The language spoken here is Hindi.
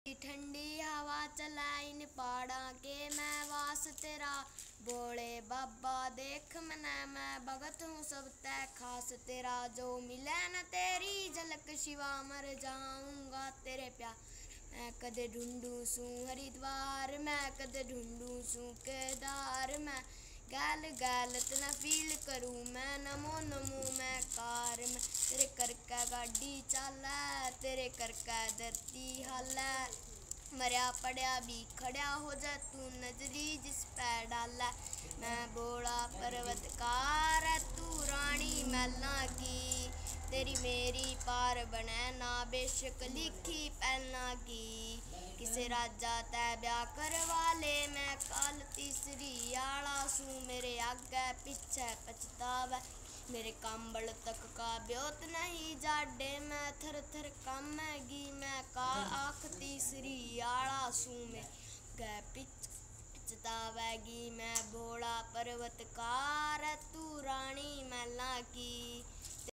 ठंडी हवा चलाए इन पहाड़ा के मैं वास तेरा बोले बाबा देख मने मैं भगत हूँ सब तय खास तेरा जो मिले न तेरी झलक शिवा मर जाऊंगा तेरे प्यार मैं कदे ढूंढू सू हरिद्वार मैं कदे ढूंढू सू केदार मैं गैल गैलत न फील करूँ मैं नमो नमो मैं कार में तेरे करके गाड़ी चालै तेरे करके धरती हालै मरिया पड़िया भी खड़ा हो जा तू नजरी जिस पे डालै मैं बोला पर्वतकार तू रानी महला की तेरी मेरी पार बने ना बेशक लिखी पहना की किसे राजा तै ब्याह करवा ले मैं काल तीसरी आला सू मेरे आगे पीछे पछतावे मेरे कंबल तक का ब्योत नहीं जाडे मैं थर थर कामेगी मैं काल आख तीसरी आला सू में गे पछतावेगी मैं भोला पर्वतकार तू रानी महला की